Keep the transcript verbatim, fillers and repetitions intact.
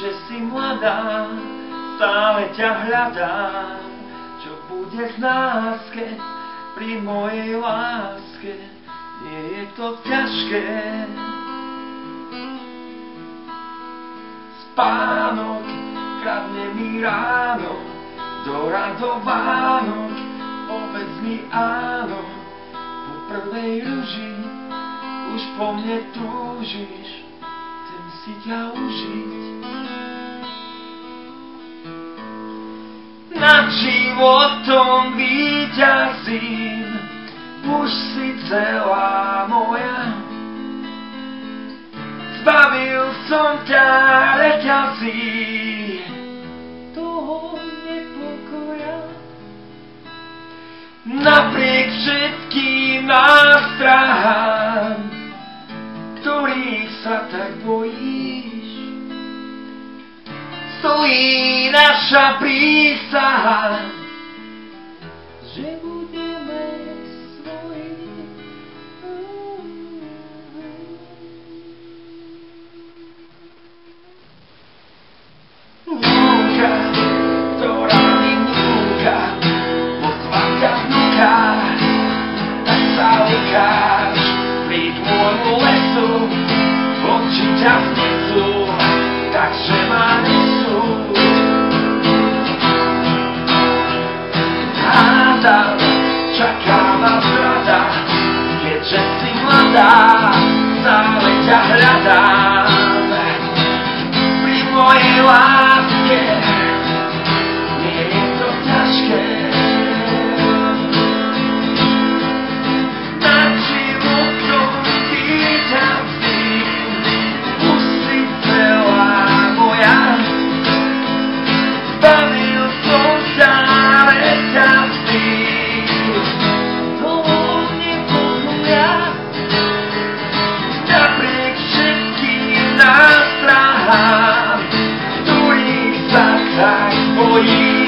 že si mladá, stále ťa hľadám. Čo bude z nás, keď pri mojej láske nie je to ťažké. Spánok kradne mi ráno, do radovánok povedz mi áno. Po prvej ruži už po mne túžiš, chcem si ťa užiť. Nad životom víťazím, už si celá moja. Zbavil som ťa reťazí toho nepokoja. Napriek všetkým nástrahám, ktorých sa tak bojíš, stojí naša prísaha, že budeme svoji. Lúka, ktorá mi núka, pozvať ťa vnúka, tak sa ukáž, príď môjmu lesu, oči ťa vznesú, takže ma nesú. Hádam, čaká ma zrada, keďže si mladá, stále ťa hľadám. Pri mojej láske nie je to ťažké. Nad životom víťazím, už si celá moja. Zbavil som ťa reťazí toho nepokoja. Napriek všetkým nástrahám, ktorých sa tak bojíš,